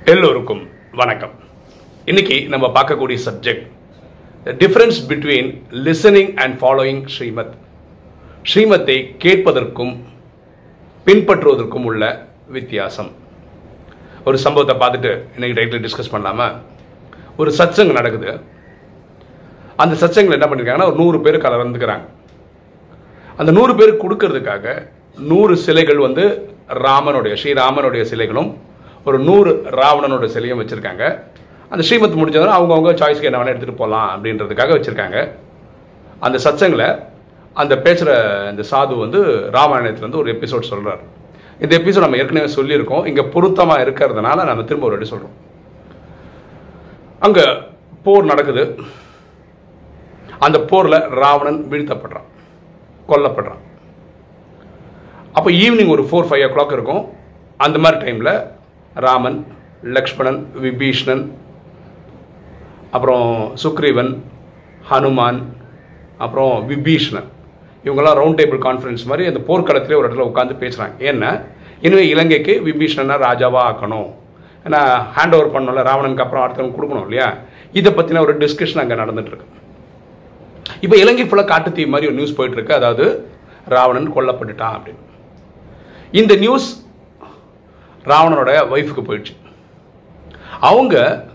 எல்லோருக்கும் வணக்கம். இன்னைக்கு நம்ம பார்க்கக்கூடிய subject difference between listening and following Shrimat. ஸ்ரீமத்தை கேட்பதற்கும் பின்பற்றுவதற்கும் உள்ள வித்தியாசம். ஒரு சம்பவத்தை பார்த்துட்டு இன்னைக்கு டைட்டில் டிஸ்கஸ் பண்ணலாமா? ஒரு சத்சங்கம் நடக்குது. அந்த சத்சங்கில் என்ன பண்ணிருக்காங்கன்னா, ஒரு 100 பேர் கலந்துக்கிறாங்க. அந்த 100 பேருக்கு கொடுக்கறதுக்காக 100 சிலைகள் ஸ்ரீராமனுடைய சிலைகளும் ஒரு 100 ராவணனோட சிலையும் வச்சிருக்காங்க. அந்த ஸ்ரீமத் முடிஞ்சதும் அவங்கவுங்க சாய்ஸ்க்கு என்ன வேணா எடுத்துகிட்டு போகலாம் அப்படின்றதுக்காக வச்சுருக்காங்க. அந்த சத்சங்கில் அந்த பேசுகிற இந்த சாது ராமாயணத்துலேருந்து ஒரு எபிசோட் சொல்கிறார். இந்த எபிசோட் நம்ம ஏற்கனவே சொல்லியிருக்கோம். இங்கே பொருத்தமாக இருக்கிறதுனால நம்ம திரும்ப ஒரு வாட்டி சொல்கிறோம். அங்கே போர் நடக்குது. அந்த போரில் ராவணன் வீழ்த்தப்படுறான், கொல்லப்படுறான். அப்போ ஈவினிங் ஒரு 4-5 o'clock இருக்கும். அந்த மாதிரி டைமில் ராமன், லக்ஷ்மணன், விபீஷ்ணன், அப்புறம் சுக்ரீவன், ஹனுமான், அப்புறம் விபீஷ்ணன், இவங்கெல்லாம் ரவுண்ட் டேபிள் கான்ஃபரன்ஸ் மாதிரி அந்த போர்க்களத்திலே ஒரு இடத்துல உட்காந்து பேசுகிறாங்க. ஏன்னா இனிமே இலங்கைக்கு விபீஷ்ணனை ராஜாவாக ஆக்கணும், ஏன்னா ஹேண்ட் ஓவர் பண்ணல, ராவணனுக்கு அப்புறம் அடுத்தவங்க கொடுக்கணும் இல்லையா? இதை பற்றின ஒரு டிஸ்கஷன் அங்கே நடந்துட்டுருக்கு. இப்போ இலங்கை ஃபுல்லாக காட்டுத்தீ மாதிரி ஒரு நியூஸ் போயிட்டுருக்கு. அதாவது ராவணன் கொல்லப்பட்டுட்டான் அப்படின்னு. இந்த நியூஸ் ராவணனோட ஒய்ஃபுக்கு போயிடுச்சு. அவங்க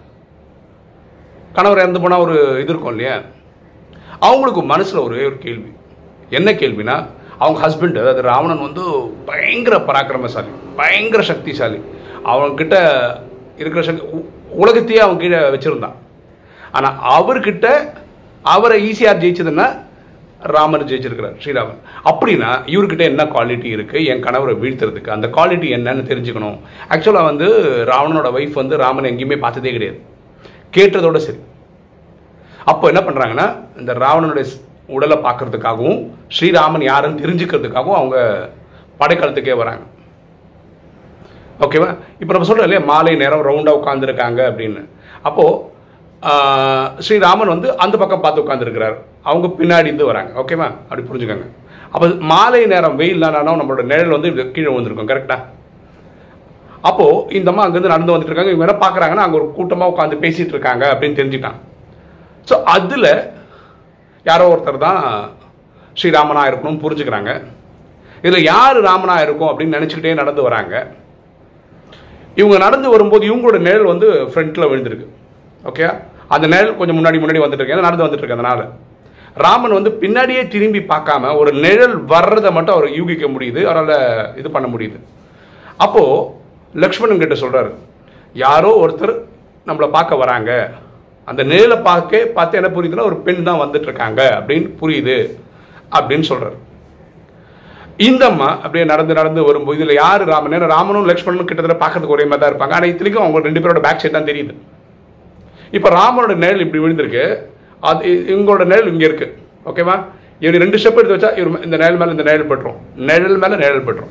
கணவர் இறந்து போனால் ஒரு இது இருக்கும் இல்லையா? அவங்களுக்கு மனசில் ஒரே ஒரு கேள்வி. என்ன கேள்வினா, அவங்க ஹஸ்பண்ட், அதாவது ராவணன் பயங்கர பராக்கிரமசாலி, பயங்கர சக்திசாலி. அவன்கிட்ட இருக்கிற உலகத்தையே அவன் கீழே வச்சுருந்தான். ஆனால் அவர்கிட்ட அவரை ஈஸியாக ஜெயிச்சதுன்னா ராமர் ஜெயிச்சிருக்கிறார், ஸ்ரீராமன். அப்படின்னா இவர்கிட்ட என்ன குவாலிட்டி இருக்குது என் கணவரை வீழ்த்துறதுக்கு? அந்த குவாலிட்டி என்னன்னு தெரிஞ்சுக்கணும். ஆக்சுவலாக ராவணனோட ஒய்ஃப் ராமனை எங்கேயுமே பார்த்ததே கிடையாது, கேட்டதோட சரி. அப்போ என்ன பண்ணுறாங்கன்னா, இந்த ராவணனுடைய உடலை பார்க்கறதுக்காகவும் ஸ்ரீராமன் யாருன்னு தெரிஞ்சுக்கிறதுக்காகவும் அவங்க படைக்களத்துக்கே வராங்க. ஓகேவா? இப்போ நம்ம சொல்கிறோம் இல்லையா, மாலை நேரம் ரவுண்டாக உட்காந்துருக்காங்க அப்படின்னு. அப்போது ஸ்ரீராமன் அந்த பக்கம் பார்த்து உட்காந்துருக்கிறார், அவங்க பின்னாடி இருந்து வராங்க. ஓகேவா? அப்படி புரிஞ்சுக்கோங்க. அப்போ மாலை நேரம் வெயில் தானாலும் நம்மளோட நிழல் கீழே வந்திருக்கும். கரெக்டா? அப்போது இந்த அம்மா அங்கேருந்து நடந்து வந்துட்டு இருக்காங்க. இவங்க என்ன பார்க்குறாங்கன்னா, அங்கே ஒரு கூட்டமாக உட்காந்து பேசிகிட்டு இருக்காங்க அப்படின்னு தெரிஞ்சுட்டாங்க. ஸோ அதில் யாரோ ஒருத்தர் தான் ஸ்ரீராமனாக இருக்கணும்னு புரிஞ்சுக்கிறாங்க. இதில் யார் ராமனாக இருக்கும் அப்படின்னு நினச்சிக்கிட்டே நடந்து வராங்க. இவங்க நடந்து வரும்போது இவங்களோட நிழல் ஃப்ரண்ட்டில் விழுந்திருக்கு. ஓகே, அந்த நிழல் கொஞ்சம் முன்னாடி வந்துட்டு இருக்கு, நடந்து வந்துட்டு இருக்கு. அதனால ராமன் பின்னாடியே திரும்பி பார்க்காம ஒரு நிழல் வர்றதை மட்டும் அவர் யூகிக்க முடியுது, அவரால் இது பண்ண முடியுது. அப்போ லக்ஷ்மணன் கிட்ட சொல்றாரு, யாரோ ஒருத்தர் நம்மளை பார்க்க வராங்க, அந்த நிழலை பார்த்து என்ன புரியுதுன்னா ஒரு பெண் தான் வந்துட்டு இருக்காங்க அப்படின்னு புரியுது அப்படின்னு சொல்றாரு. இந்த அம்மா அப்படியே நடந்து வரும்போது இதில் யார் ராமன்? ராமனும் லக்ஷ்மணனும் கிட்டத்தட்ட பார்க்கறதுக்கு ஒரே மாதிரி தான் இருப்பாங்க. ஆனால் இத்தனைக்கும் அவங்க 2 பேரோட பேக் சைட் தான் தெரியுது. இப்போ ராமனோட நிழல் இப்படி விழுந்திருக்கு, அது இவங்களோட நிழல் இங்கே இருக்கு. ஓகேவா? இவர் 2 ஸ்டெப் எடுத்து வச்சா இவர் இந்த நிழல் மேலே இந்த நிழல் பட்டுரும், நிழல் மேலே நிழல் பட்டுரும்.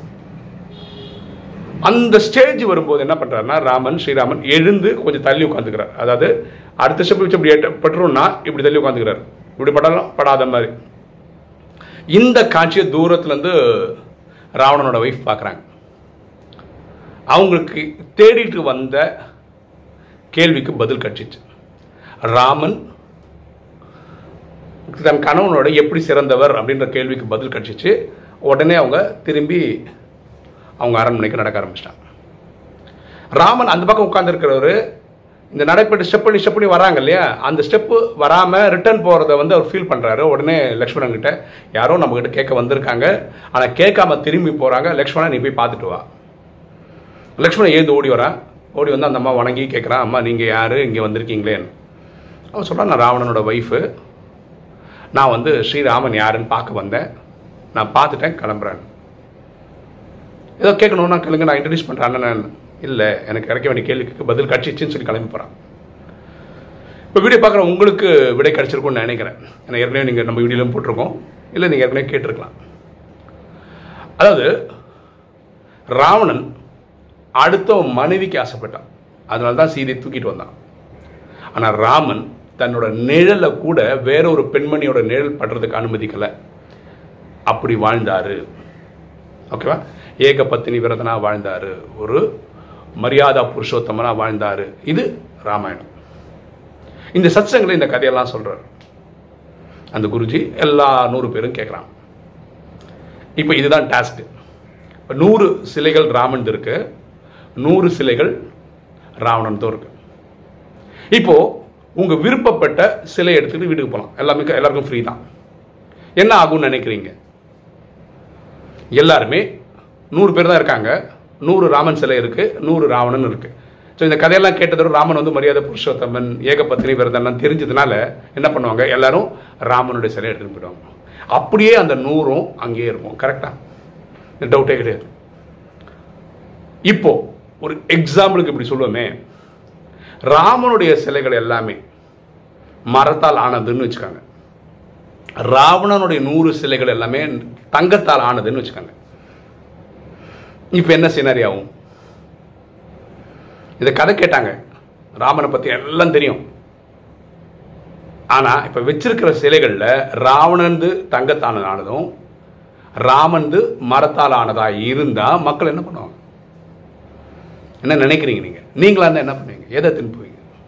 அந்த ஸ்டேஜ் வரும்போது என்ன பண்ணுறாருன்னா, ஸ்ரீராமன் எழுந்து கொஞ்சம் தள்ளி உட்காந்துக்கிறார். அதாவது அடுத்த ஸ்டெப் வச்சு இப்படி பட்டுரும்னா இப்படி தள்ளி உட்காந்துக்கிறார், இப்படி பட்டாலும் படாத மாதிரி. இந்த காட்சியை தூரத்துலேருந்து ராவணனோட ஒய்ஃப் பார்க்குறாங்க. அவங்களுக்கு தேடிட்டு வந்த கேள்விக்கு பதில் கிடைச்சிச்சு. ராமன் தன் கணவனோட எப்படி சிறந்தவர் அப்படின்ற கேள்விக்கு பதில் கிடைச்சிச்சு. உடனே அவங்க திரும்பி அவங்க அரண்மனைக்கு நடக்க ஆரம்பிச்சிட்டாங்க. ராமன் அந்த பக்கம் உட்கார்ந்துருக்கிறவர் இந்த நடைப்பட்டு ஸ்டெப் பண்ணி வராங்க இல்லையா, அந்த ஸ்டெப்பு வராமல் ரிட்டர்ன் போகிறத அவர் ஃபீல் பண்ணுறாரு. உடனே லக்ஷ்மணன் கிட்ட யாரோ நம்மகிட்ட கேட்க வந்திருக்காங்க, ஆனால் கேட்காம திரும்பி போகிறாங்க. லக்ஷ்மணன், நீ போய் பார்த்துட்டு வா. லக்ஷ்மணன் ஏந்து ஓடி வரான். ஓடி அந்த அம்மா வணங்கி கேட்குறான், அம்மா நீங்கள் யார், இங்கே வந்திருக்கீங்களேன்னு. அவன் சொல்கிறான், நான் ராவணனோட ஒய்ஃபு, நான் ஸ்ரீராமன் யாருன்னு பார்க்க வந்தேன், நான் பார்த்துட்டேன், கிளம்புறேன். ஏதோ கேட்கணும்னா கேளுங்க, நான் இன்ட்ரடியூஸ் பண்ணுறேன். நான் இல்லை, எனக்கு கிடைக்க வேண்டிய கேள்விக்கு பதில் கிடச்சிச்சின்னு சொல்லி கிளம்பி போகிறான். இப்போ வீடியோ பார்க்குற உங்களுக்கு விடை கிடச்சிருக்கும்னு நான் நினைக்கிறேன். ஏன்னா ஏற்கனவே நீங்கள் நம்ம வீடியோலையும் போட்டிருக்கோம், இல்லை நீங்கள் ஏற்கனவே கேட்டிருக்கலாம். அதாவது ராவணன் அடுத்த மனைவிக்கு ஆசைப்பட்டான், அதனால தான் சீதையை தூக்கிட்டு வந்தான். ஆனால் ராமன் தன்னோட நிழலை கூட வேற ஒரு பெண்மணியோட நிழல் படுறதுக்கு அனுமதிக்கலை, அப்படி வாழ்ந்தாரு. ஓகேவா? ஏக பத்தினி விரதனா வாழ்ந்தாரு. ஒரு மரியாதா புருஷோத்தமனாக வாழ்ந்தார். இது ராமாயணம். இந்த சத்சங்கில் இந்த கதையெல்லாம் சொல்கிறார் அந்த குருஜி. எல்லா 100 பேரும் கேட்குறாங்க. இப்போ இதுதான் டாஸ்க்கு. 100 சிலைகள் ராமன் இருக்கு, 100 சிலைகள் ராவணன் தான் இருக்கு. இப்போ உங்க விருப்பப்பட்ட சிலை எடுத்துட்டு வீட்டுக்கு போகலாம். எல்லாருக்கும் ஃப்ரீ தான். என்ன ஆகும்னு நினைக்கிறீங்க? எல்லாருமே 100 பேர் தான் இருக்காங்க. 100 ராமன் சிலை இருக்கு, 100 ராவணன் இருக்கு. ஸோ இந்த கதையெல்லாம் கேட்டதோட ராமன் வந்து மரியாதை புருஷோத்தமன், ஏகபத்தினி விரதம்லாம் தெரிஞ்சதுனால என்ன பண்ணுவாங்க, எல்லாரும் ராமனுடைய சிலையை எடுத்துட்டு போயிடுவாங்க. அப்படியே அந்த 100ம் அங்கேயே இருக்கும். கரெக்டா? டவுட்டே கிடையாது. இப்போ ஒரு எக்ஸாம்பிளுக்கு இப்படி சொல்லுவோமே, ராமனுடைய சிலைகள் எல்லாமே மரத்தால் ஆனதுன்னு வச்சுக்காங்க. ராவணனுடைய 100 சிலைகள் எல்லாமே தங்கத்தால் ஆனதுன்னு வச்சுக்காங்க. இப்ப என்ன சினாரி ஆகும்? இந்த கதை கேட்டாங்க, ராமனை பத்தி எல்லாம் தெரியும். ஆனா இப்ப வச்சிருக்கிற சிலைகள்ல ராவணந்து தங்கத்தால் ஆனதும் ராமந்து மரத்தால் ஆனதா இருந்தா மக்கள் என்ன பண்ணுவாங்க? என்ன நினைக்கிறீங்க? நீங்களா இருந்தா என்ன பண்ணுவீங்க? எதை திரும்புவீங்க?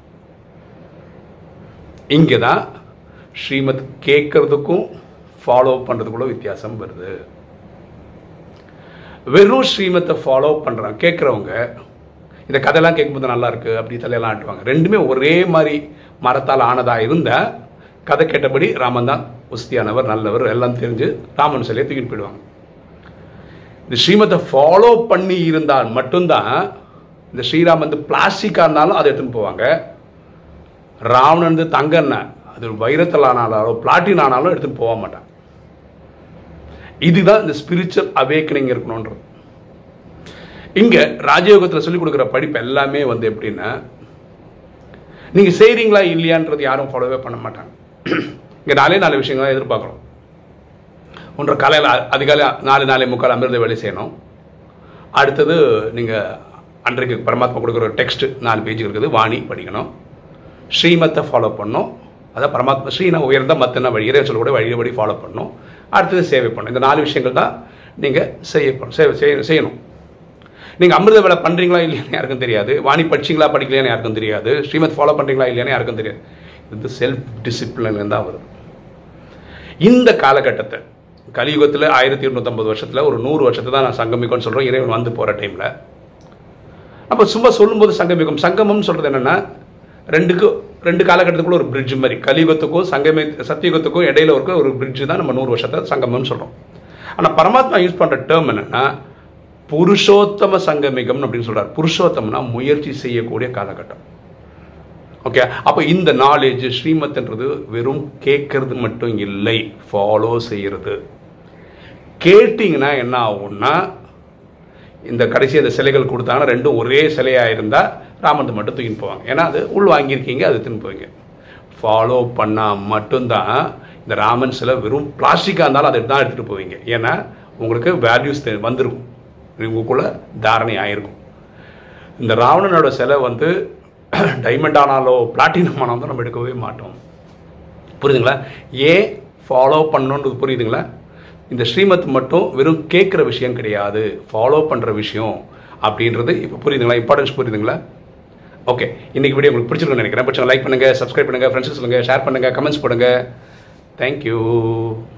இங்கதான் ஸ்ரீமத் கேட்கறதுக்கும் ஃபாலோ பண்றதுக்குள்ள வித்தியாசம் வருது. வெறும் ஸ்ரீமத்தை ஃபாலோ பண்றாங்க கேட்கறவங்க, இந்த கதையெல்லாம் கேட்கும்போது நல்லா இருக்கு அப்படி தலையெல்லாம் ஆட்டுவாங்க. ரெண்டுமே ஒரே மாதிரி மரத்தால் ஆனதா இருந்தா கதை கேட்டபடி ராமன் தான் உஸ்தியானவர், நல்லவர், எல்லாம் தெரிஞ்சு ராமன் சிலையை தூக்கிட்டு போயிடுவாங்க. இந்த ஸ்ரீமத்தை ஃபாலோ பண்ணி இருந்தால் மட்டும்தான் இந்த ஸ்ரீராம் வந்து பிளாஸ்டிக்கா இருந்தாலும் அதை எடுத்துன்னு போவாங்க. ராவணன் வந்து தங்கன்னா அது வைரத்தில் ஆனாலும் பிளாட்டின் ஆனாலும் எடுத்துன்னு போக மாட்டாங்க. இதுதான் இந்த ஸ்பிரிச்சுவல் அவேக்கனிங் இருக்கணும்ன்றது. இங்க ராஜயோகத்தில் சொல்லிக் கொடுக்குற படிப்பு எல்லாமே வந்து எப்படின்னா, நீங்க செய்றீங்களா இல்லையான்றது யாரும் ஃபாலோவே பண்ண மாட்டாங்க. இங்க 4 விஷயங்கள் எதிர்பார்க்கிறோம். ஒன்று, காலையில் அதிகாலை 4:45 அமிர்த வேலை செய்யணும். அடுத்தது நீங்க அன்றைக்கு பரமாத்மா கொடுக்குற டெக்ஸ்ட் 4 பேஜ் இருக்குது, வாணி படிக்கணும். ஸ்ரீமத்தை ஃபாலோ பண்ணணும். அதான் பரமாத்மா ஸ்ரீனா உயர்ந்த மத்தன வழி, இறை சொல்லக்கூட வழிபடி ஃபாலோ பண்ணணும். அடுத்தது சேவை பண்ணணும். இந்த 4 விஷயங்கள் தான் நீங்க செய்யணும். நீங்க அமிர்த வேலை பண்றீங்களா இல்லையான்னு யாருக்கும் தெரியாது. வாணி படிச்சீங்களா படிக்கலையான்னு யாருக்கும் தெரியாது. ஸ்ரீமத் ஃபாலோ பண்றீங்களா இல்லையான்னு யாருக்கும் தெரியாது. இது செல்ஃப் டிசிப்ளின் தான் வருது. இந்த காலகட்டத்தை கலியுகத்தில் 1250 வருஷத்துல ஒரு 100 வருஷத்தை தான் நான் சங்கமிக்கம்னு சொல்றோம். இறைவன் வந்து போற டைம்ல அப்ப சும்மா சொல்லும்போது சங்கமிக்கும். சங்கமம் சொல்றது என்னன்னா, ரெண்டு காலகட்டத்துக்குள்ள ஒரு பிரிட்ஜ் மாதிரி. கலியுகத்துக்கும் சத்தியுகத்துக்கும் இடையில இருக்க ஒரு பிரிட்ஜ் தான் நம்ம 100 வருஷத்தை சங்கமம்னு சொல்றோம். ஆனா பரமாத்மா யூஸ் பண்ற டேர்ம் என்னன்னா புருஷோத்தம சங்கமிகம் அப்படின்னு சொல்றாரு. புருஷோத்தம்னா முயற்சி செய்யக்கூடிய காலகட்டம். ஓகே, அப்ப இந்த நாலேஜ் ஸ்ரீமத்ன்றது வெறும் கேட்கறது மட்டும் இல்லை, ஃபாலோ செய்யறது. கேட்டீங்கன்னா என்ன ஆகும்னா, இந்த கடைசி அந்த சிலைகள் கொடுத்தாங்கன்னா ரெண்டும் ஒரே சிலையா இருந்தா ராமன் மட்டும் தூக்கின்னு போவாங்க. ஏன்னா அது உள் வாங்கியிருக்கீங்க, அது தின்னு போவீங்க. ஃபாலோ பண்ணா மட்டும்தான் இந்த ராமன் சிலை வெறும் பிளாஸ்டிக்கா இருந்தாலும் அதை தான் எடுத்துட்டு போவீங்க. ஏன்னா உங்களுக்கு வேல்யூஸ் வந்திருக்கும், உங்களுக்குள்ள தாரணை ஆயிருக்கும். இந்த ராவணனோட சிலை வந்து டைமண்ட் ஆனாலோ பிளாட்டினம் ஆனாலும் நம்ம எடுக்கவே மாட்டோம். புரியுதுங்களா? ஏன் ஃபாலோ பண்ணணுன்றது புரியுதுங்களா? இந்த ஸ்ரீமத் மட்டும் வெறும் கேட்குற விஷயம் கிடையாது, ஃபாலோ பண்ணுற விஷயம் அப்படின்றது இப்போ புரியுதுங்களா? இம்பார்ட்டன்ஸ் புரியுதுங்களா? ஓகே, இன்னைக்கு வீடியோ உங்களுக்கு பிடிச்சிருக்குன்னு நினைக்கிறேன். பிடிச்சவங்க லைக் பண்ணுங்கள், சப்ஸ்கிரைப் பண்ணுங்கள், ஃப்ரெண்ட்ஸ் சொல்லுங்கள், ஷேர் பண்ணுங்கள், கமெண்ட்ஸ் போடுங்க. தேங்க்யூ.